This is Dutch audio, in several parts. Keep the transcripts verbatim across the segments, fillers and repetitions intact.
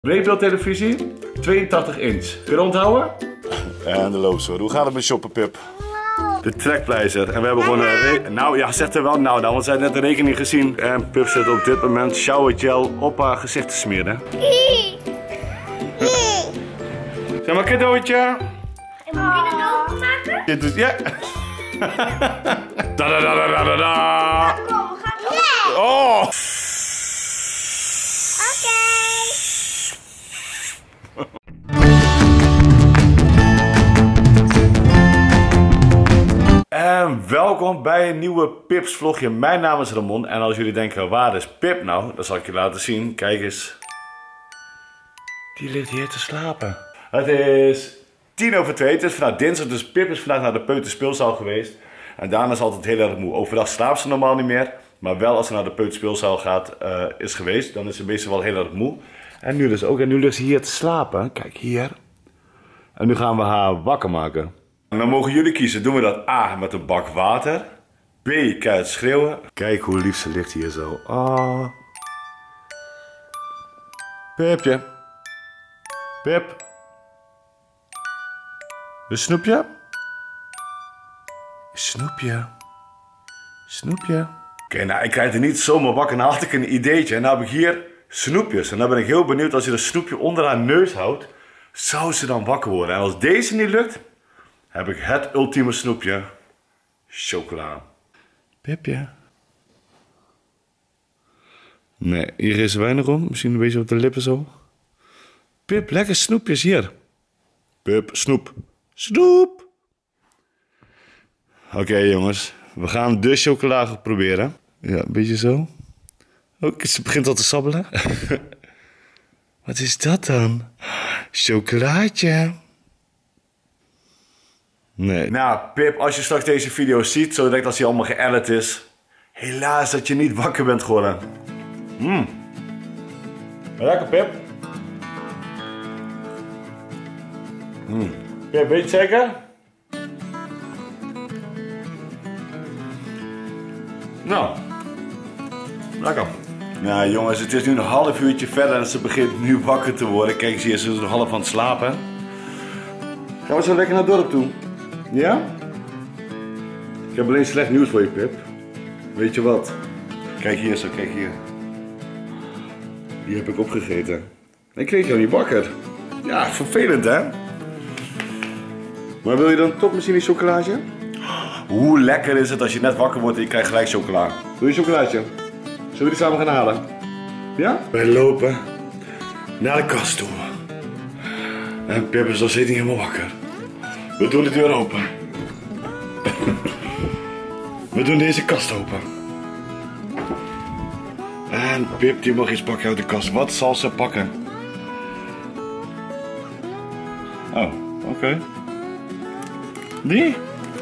Breedbeeldtelevisie, tweeëntachtig inch. Kun je onthouden? En de loopt zo. Hoe gaat het met shoppen, Pip? De trekpleister. En we hebben gewoon een... Nou ja, zegt er wel nou dan, want zij heeft net de rekening gezien. En Pip zit op dit moment shower gel op haar gezicht te smeren. Zeg maar, cadeautje. En moet je dat openmaken? Dit doet... Ja. Da da da da da da. Kom, we gaan het Oh! En welkom bij een nieuwe Pips vlogje. Mijn naam is Ramon en als jullie denken, waar is Pip nou? Dan zal ik je laten zien. Kijk eens. Die ligt hier te slapen. Het is tien over twee. Het is vandaag dinsdag, dus Pip is vandaag naar de peuterspeelzaal geweest. En daarna is ze altijd heel erg moe. Overdag slaapt ze normaal niet meer. Maar wel als ze naar de peuterspeelzaal gaat, uh, is geweest, dan is ze meestal wel heel erg moe. En nu dus ook. En nu ligt ze hier te slapen. Kijk hier. En nu gaan we haar wakker maken. En dan mogen jullie kiezen. Doen we dat A met een bak water. B keihard schreeuwen. Kijk hoe lief ze ligt hier zo. Ah. Pipje. Pip. Een snoepje? Snoepje. Snoepje. Oké, okay, nou ik krijg er niet zomaar wakker. Nou had ik een ideetje. En nou heb ik hier snoepjes. En dan ben ik heel benieuwd als je een snoepje onder haar neus houdt. Zou ze dan wakker worden? En als deze niet lukt, heb ik het ultieme snoepje. Chocola. Pipje. Nee, hier is er weinig om. Misschien een beetje op de lippen zo. Pip, lekker snoepjes hier. Pip, snoep. Snoep. Oké okay, jongens. We gaan de chocola proberen. Ja, een beetje zo. Ook, ze begint al te sabbelen. Wat is dat dan? Chocolaatje. Nee. Nou, Pip, als je straks deze video ziet, zo direct als hij allemaal geëdit is. Helaas dat je niet wakker bent geworden. Mmm. Lekker, Pip. Mmm. Pip, weet je zeker? Nou. Lekker. Nou jongens, het is nu een half uurtje verder en ze begint nu wakker te worden. Kijk, zie je, ze is nog half aan het slapen. Gaan we zo lekker naar het dorp toe? Ja? Ik heb alleen slecht nieuws voor je, Pip. Weet je wat? Kijk hier zo, kijk hier. Die heb ik opgegeten. Ik kreeg jou niet wakker. Ja, vervelend hè? Maar wil je dan toch misschien een chocolaatje? Hoe lekker is het als je net wakker wordt en je krijgt gelijk chocola. Wil je een chocolaatje? Zullen we die samen gaan halen? Ja? Wij lopen naar de kast toe. En Pip is nog steeds niet helemaal wakker. We doen de deur open. We doen deze kast open. En Pip die mag iets pakken uit de kast. Wat zal ze pakken? Oh, oké. Okay. Die?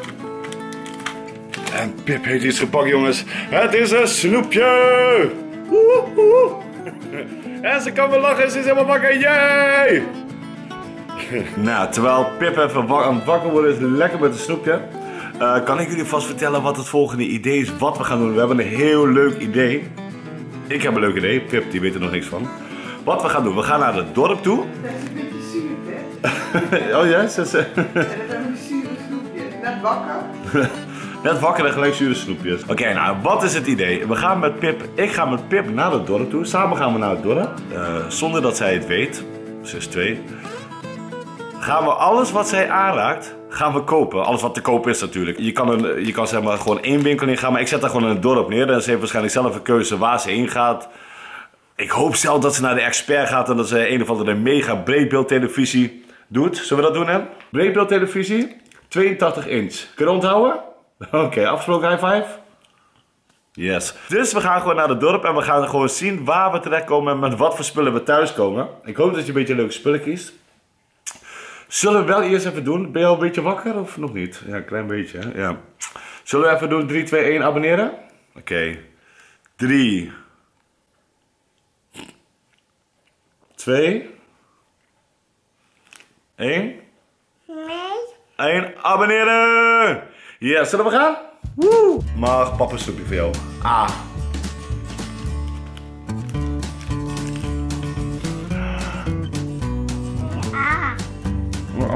En Pip heeft iets gepakt, jongens. Het is een snoepje! Woehoe. En ze kan weer lachen, ze is helemaal wakker. Yay! Nou, terwijl Pip even aan het wakker worden is, lekker met een snoepje. Uh, kan ik jullie vast vertellen wat het volgende idee is, wat we gaan doen. We hebben een heel leuk idee. Ik heb een leuk idee, Pip die weet er nog niks van. Wat we gaan doen, we gaan naar het dorp toe. Dat is een beetje zuur, hè? Oh ja? Ze, ze... En dat zijn een zure snoepjes. Net wakker. Net wakker en gelijk zure snoepjes. Oké, okay, nou, wat is het idee? We gaan met Pip, ik ga met Pip naar het dorp toe. Samen gaan we naar het dorp. Uh, zonder dat zij het weet. Ze is twee. Gaan we alles wat zij aanraakt, gaan we kopen. Alles wat te kopen is natuurlijk. Je kan, een, je kan zeg maar gewoon één winkel in gaan, maar ik zet daar gewoon in het dorp neer. En ze heeft waarschijnlijk zelf een keuze waar ze heen gaat. Ik hoop zelf dat ze naar de expert gaat en dat ze een of andere mega breedbeeldtelevisie doet. Zullen we dat doen, hè? Breedbeeldtelevisie, tweeëntachtig inch. Kun je onthouden? Oké, okay, afgesproken, high five? Yes. Dus we gaan gewoon naar het dorp en we gaan gewoon zien waar we terechtkomen en met wat voor spullen we thuiskomen. Ik hoop dat je een beetje leuke spullen kiest. Zullen we wel eerst even doen? Ben je al een beetje wakker of nog niet? Ja, een klein beetje, hè? Ja. Zullen we even doen drie, twee, één, abonneren? Oké. Okay. drie. twee. één. Nee. één, abonneren! Ja, zullen we gaan? Woe! Mag papa een snoepje voor jou? Ah.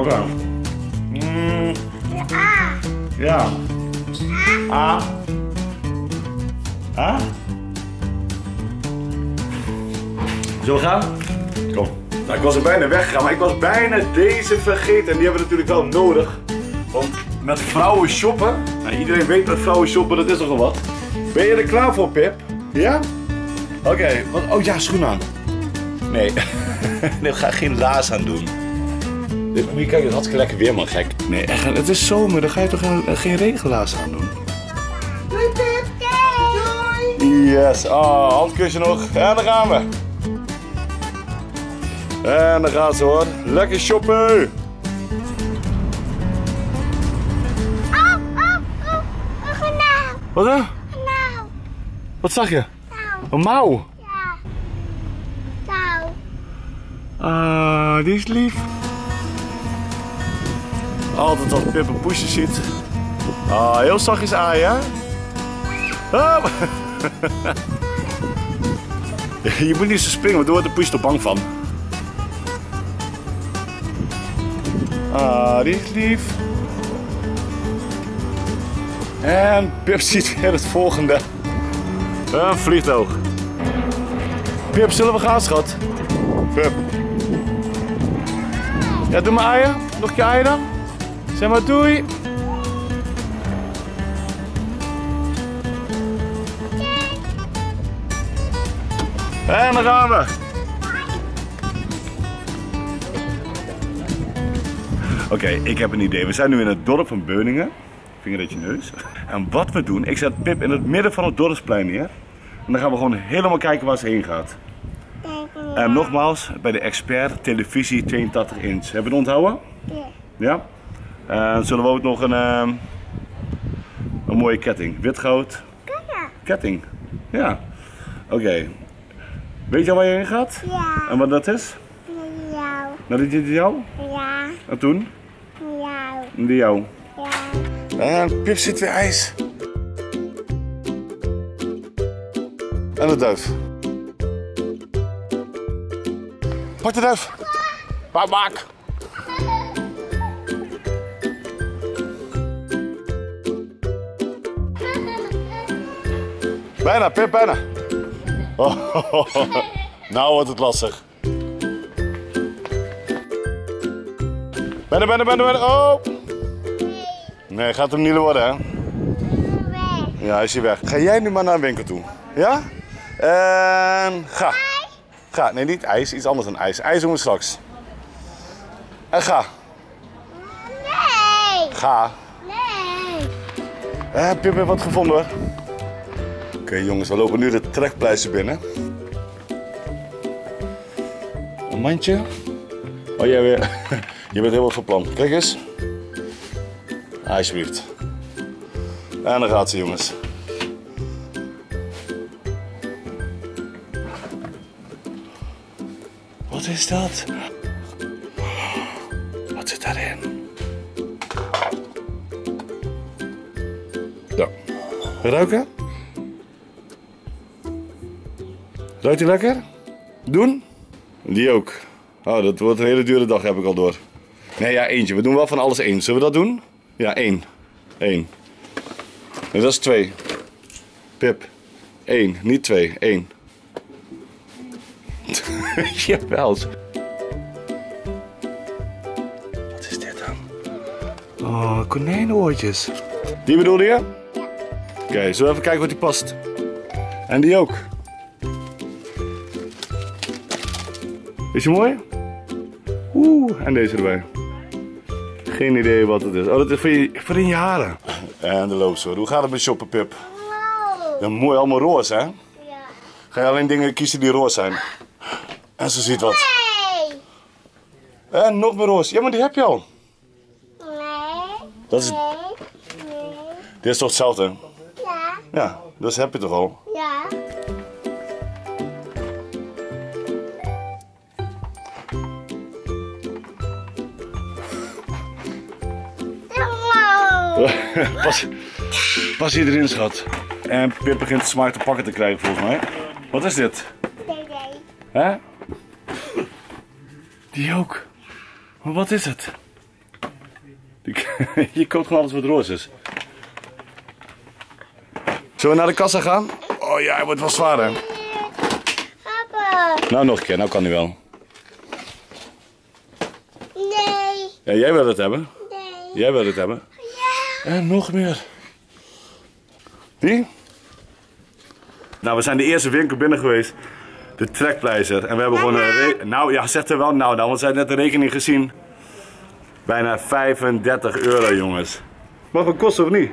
Oké. Mm, A. ja. A. A. Zullen we gaan? Kom. Nou, ik was er bijna weggegaan, maar ik was bijna deze vergeten. En die hebben we natuurlijk wel nodig. Want met vrouwen shoppen, nou, iedereen weet met vrouwen shoppen, dat is nogal wat. Ben je er klaar voor, Pip? Ja? Oké, okay. Oh ja, schoen aan. Nee, nee, ga geen laars aan doen. Dit, moet je kijken, het is hartstikke lekker weer, man, gek. Nee, echt, het is zomer, dan ga je toch geen, geen regenlaars aan doen? Doei Pip. Doei. Yes, oh, handkusje nog. En dan gaan we. En dan gaan ze hoor. Lekker shoppen. Oh, oh, oh. Een genauw. Wat hè? Genauw. Wat zag je? Nou. Een mouw. Ja. Nou. Ah, die is lief. Altijd als Pip een poesje ziet. Ah, heel zachtjes aan, ja? Oh. Je moet niet zo springen, want daar wordt de poesje er bang van. Ah, die is lief. En Pip ziet weer het volgende. Een vliegtuig. Pip, zullen we gaan, schat? Pip. Ja, doe maar aaien. Nog een keer aaien dan. Zeg maar doei. En dan gaan we. Oké, okay, ik heb een idee. We zijn nu in het dorp van Beuningen. Vingeretje neus. En wat we doen, ik zet Pip in het midden van het dorpsplein neer. En dan gaan we gewoon helemaal kijken waar ze heen gaat. En nogmaals, bij de expert televisie tweeëntachtig inch. Hebben we het onthouden? Ja. Ja? En zullen we ook nog een, uh, een mooie ketting. Wit goud. Ketting. Ja. Oké. Okay. Weet je al waar je heen gaat? Ja. En wat dat is? Met jou. Nou, dit is jou? Ja. En toen? Met jou. En die jou. Ja. En Pip zit weer ijs. En de duif. Pak de duif. Maak, maak. Bijna, Pip, bijna. Oh, nou wordt het lastig. Bijna, bijna, bijna, bijna. Oh. Nee, gaat hem niet worden, hè? Ja, hij is hier weg. Ga jij nu maar naar een winkel toe. Ja? En ga. Ga. Nee, niet ijs. Iets anders dan ijs. IJs doen we straks. En ga. Nee. Ga. Nee. Eh, Pip heeft wat gevonden hoor. Oké okay, jongens, we lopen nu de trekpleister binnen. Een mandje. Oh, jij weer. Je bent helemaal van plan. Kijk eens. Alsjeblieft. En dan gaat ze jongens. Wat is dat? Wat zit daarin? Ja. Ruiken? Ruikt hij lekker? Doen? Die ook. Oh, dat wordt een hele dure dag, heb ik al door. Nee, ja, eentje. We doen wel van alles één. Zullen we dat doen? Ja, één. Eén. Nee, dat is twee. Pip. Eén. Niet twee. Eén. Jawel. Wat is dit dan? Oh, konijnenoortjes. Die bedoelde je? Ja. Oké, okay, zullen we even kijken wat die past? En die ook. Is je mooi? Oeh, en deze erbij. Geen idee wat het is. Oh, dat is voor, je, voor in je haren. En de loopt zo. Hoe gaat het met shoppen, Pip? Wow. Ja, mooi, allemaal roze, hè? Ja. Ga je alleen dingen kiezen die roze zijn. En ze ziet wat. Nee. En nog meer roze. Ja, maar die heb je al. Nee. Dat is, Nee. Nee. dit is toch hetzelfde? Ja. Ja, dat heb je toch al? Ja. pas, pas hier erin, schat. En Pip begint de smaak te pakken te krijgen, volgens mij. Wat is dit? Nee, nee. Hè? Die ook. Maar wat is het? Je koopt gewoon alles wat roze is. Zullen we naar de kassa gaan? Oh ja, hij wordt wel zwaar hè. Papa. Nou nog een keer, nou kan hij wel. Nee. Ja, jij wil het hebben. Nee. Jij wil het hebben. Ja. En nog meer. Die? Nou, we zijn de eerste winkel binnen geweest. De Trekpleister. En we hebben gewoon een re- Nou ja, zegt er wel nou dan, want ze hebben net de rekening gezien. Bijna vijfendertig euro, jongens. Mag het kosten of niet?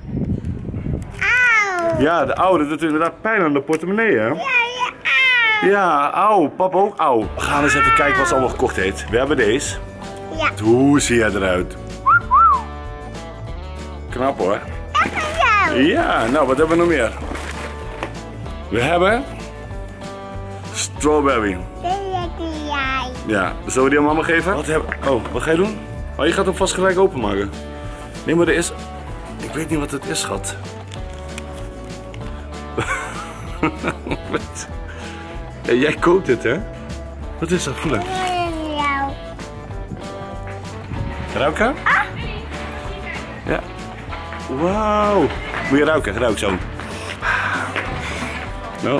Auw. Ja, de oude doet inderdaad pijn aan de portemonnee, hè? Ja, ja, auw. Ja, auw. Papa ook auw. We gaan eens even kijken wat ze allemaal gekocht heeft. We hebben deze. Ja. Hoe zie jij eruit? Knap hoor. Zo. Ja, nou wat hebben we nog meer? We hebben... Strawberry. Dat is jij. Ja, zullen we die aan mama geven? Wat hebben... Oh, wat ga je doen? Oh, je gaat hem vast gelijk openmaken. Nee, maar er is... Ik weet niet wat het is, schat. Wat? Ja, jij koopt het, hè? Wat is dat? Voelen. Dat is jou. Ruiken? Ja. Wauw. Moet je ruiken? Ruik zo. Nou.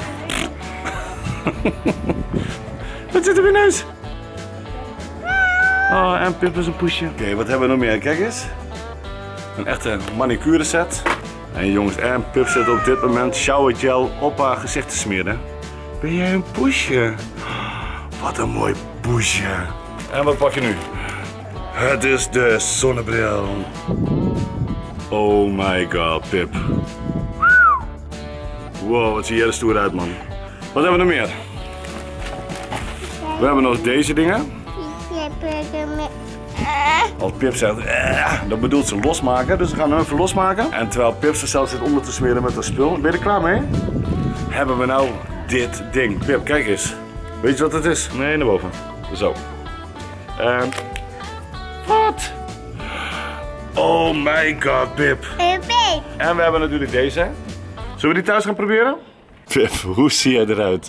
Wat zit er in neus? Oh, en Pip is een poesje. Oké, okay, wat hebben we nog meer? Kijk eens. Een echte manicure set. En jongens, en Pip zit op dit moment shower gel op haar gezicht te smeren. Ben jij een poesje? Wat een mooi poesje. En wat pak je nu? Het is de zonnebril. Oh my god, Pip. Wow, wat zie jij er stoer uit, man. Wat hebben we nog meer? We hebben nog deze dingen. Ik heb er met... Als Pip zegt, eh, dan bedoelt ze losmaken. Dus we gaan hem even losmaken. En terwijl Pip zichzelf zit onder te smeren met dat spul. Ben je er klaar mee? Hebben we nou dit ding. Pip, kijk eens. Weet je wat het is? Nee, naar boven. Zo. En... Wat? Oh my god, Pip. Baby. En we hebben natuurlijk deze. Zullen we die thuis gaan proberen? Pip, hoe zie jij eruit?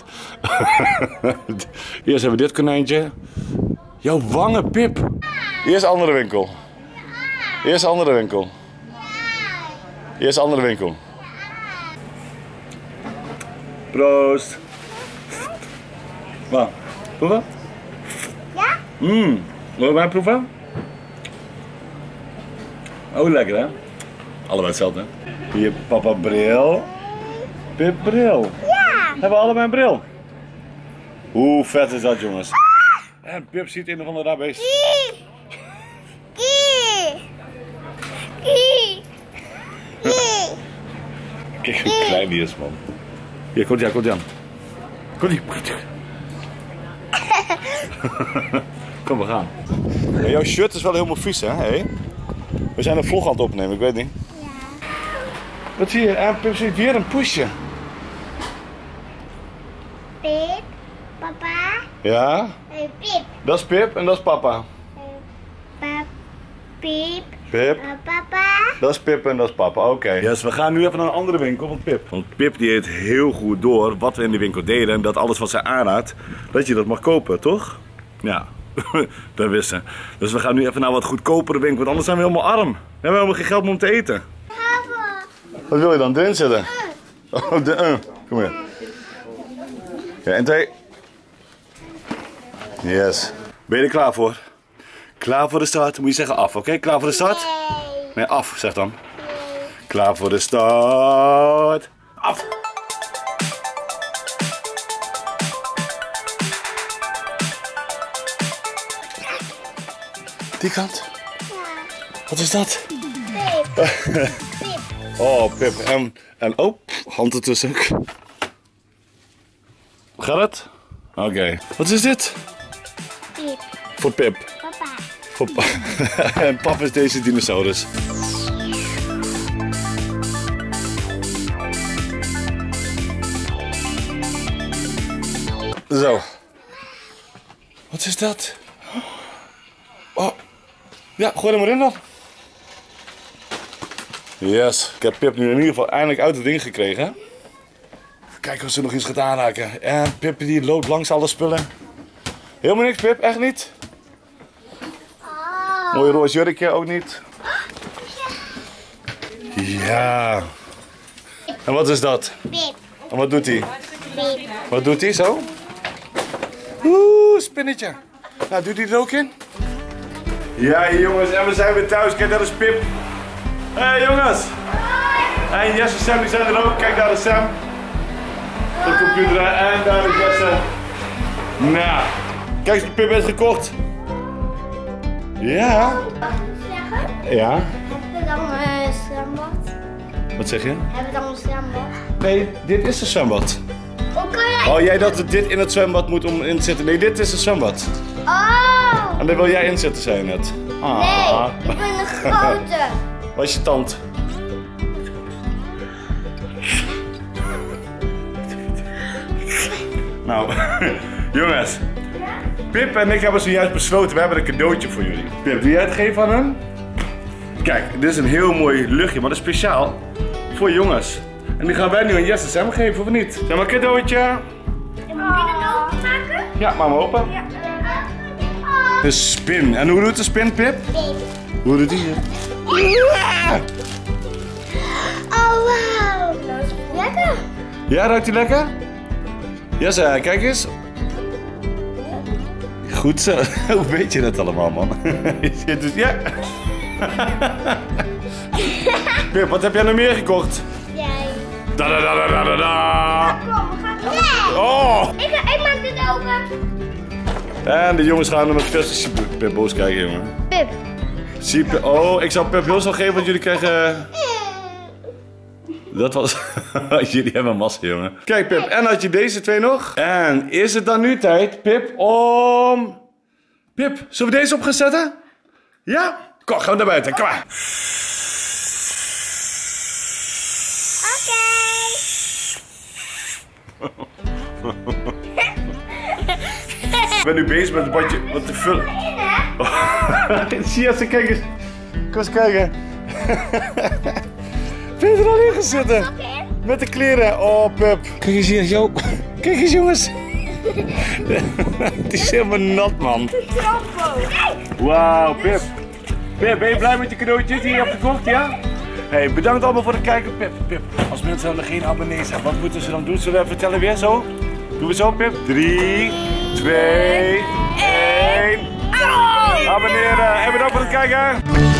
Eerst hebben we dit konijntje. Jouw wangen, Pip. Eerst andere winkel. Eerst andere winkel. Eerst andere winkel. Proost. Wat? Proeven? Ja? Mmm. Wil je mij proeven? Oh, lekker hè? Allebei hetzelfde hè? Hier, papa bril. Pip bril. Ja. Hebben we allebei een bril? Hoe vet is dat, jongens? En Pip ziet een of andere raar beest. Kie. Kie. Kie. Kie. Kijk hoe klein die is, man. Hier, komt ie aan, komt ie aan. Komt ie, komt ie. Kom, we gaan. Ja, jouw shirt is wel helemaal vies, hè? Hey? We zijn een vlog aan het opnemen, ik weet niet. Ja. Wat zie je? En Pip ziet weer een poesje. Pip. Papa. Ja? Eh, Pip. Dat is Pip en dat is papa. Eh, pap. Pip. Pip. Eh, papa. Dat is Pip en dat is papa, oké. Okay. Yes, we gaan nu even naar een andere winkel van Pip. Want Pip die heeft heel goed door wat we in de winkel deden. En dat alles wat zij aanraadt, dat je dat mag kopen, toch? Ja, dat wist ze. Dus we gaan nu even naar wat goedkopere winkel, want anders zijn we helemaal arm. We hebben helemaal geen geld meer om te eten. Papa. Wat wil je dan? Erin zitten? Oh, de uh. Kom hier. Ja, en twee. Yes. Ben je er klaar voor? Klaar voor de start? Moet je zeggen af, oké? Okay? Klaar voor de start? Nee. Nee, af, zeg dan. Klaar voor de start. Af! Die kant? Ja. Wat is dat? Pip. Pip. Oh, Pip. En, en oh, hand ertussen. Gaat het? Oké. Okay. Wat is dit? Pip. Voor Pip. Papa. Voor pa en papa is deze dinosaurus. Zo. Wat is dat? Oh. Ja, gooi hem maar in dan. Yes. Ik heb Pip nu in ieder geval eindelijk uit het ding gekregen. Even kijken of ze nog eens gaat aanraken. En Pip die loopt langs alle spullen. Helemaal niks, Pip. Echt niet? Mooi roze jurkje ook niet. Ja. En wat is dat? Pip. En wat doet hij? Pip. Wat doet hij zo? Oeh, spinnetje. Nou, doet hij er ook in? Ja, jongens, en we zijn weer thuis. Kijk, dat is Pip. Hé, hey, jongens. En Jesse en Sam die zijn er ook. Kijk, daar is Sam. De computer en daar is Jesse. Nou, kijk eens, Pip heeft gekocht. Ja. Zeggen? Ja. Hebben we dan een zwembad? Wat zeg je? Hebben we dan een zwembad? Nee, dit is een zwembad. Hoe kan jij? Oh, jij dat dit in het zwembad moet om in te zitten? Nee, dit is een zwembad. Oh! En daar wil jij in zitten, zei je net. Ah. Nee, ik ben een grote. Waar is je tand? Nou, jongens. Pip en ik hebben zojuist besloten, we hebben een cadeautje voor jullie. Pip, wil jij het geven aan hem? Kijk, dit is een heel mooi luchtje, maar dat is speciaal voor jongens. En die gaan wij nu aan Jesse Sam geven, of niet? Zeg maar een cadeautje. En moet je dat openmaken? Ja, maak maar open. Ja. De spin. En hoe doet de spin, Pip? Pip. Hoe doet die? Oh, wauw. Lekker. Ja, ruikt die lekker? Jesse, kijk eens. Goed zo. Hoe weet je dat allemaal, man? Je doet, ja. Pip, wat heb jij nog meer gekocht? Jij. Da da da da da da. Kom, we gaan nee. Oh! Ik, ik maak dit open. En de jongens gaan er met verse Pip boos kijken, jongen. Pip. Zie Pip. Oh, ik zou Pip heel snel geven, want jullie krijgen... Dat was... Jullie hebben een massa, jongen. Kijk, Pip. En had je deze twee nog? En is het dan nu tijd, Pip, om... Pip, zullen we deze op gaan zetten? Ja? Kom, gaan we naar buiten. Kom maar. Ik ben nu bezig met het badje wat te vullen. Zie je, ze kijk eens. Kom eens kijken. Ben je er al in gezeten? Met de kleren. Oh, Pip. Kijk eens hier, Jo. Kijk eens, jongens. Het is helemaal nat, man. Wauw, Pip. Pip, ben je blij met je cadeautjes die je hebt gekocht, ja? Hey, bedankt allemaal voor het kijken, Pip. Pip, als mensen nog geen abonnees zijn, wat moeten ze dan doen? Zullen we vertellen weer zo? Doen we zo, Pip? drie, twee, één. Abonneren en bedankt voor het kijken.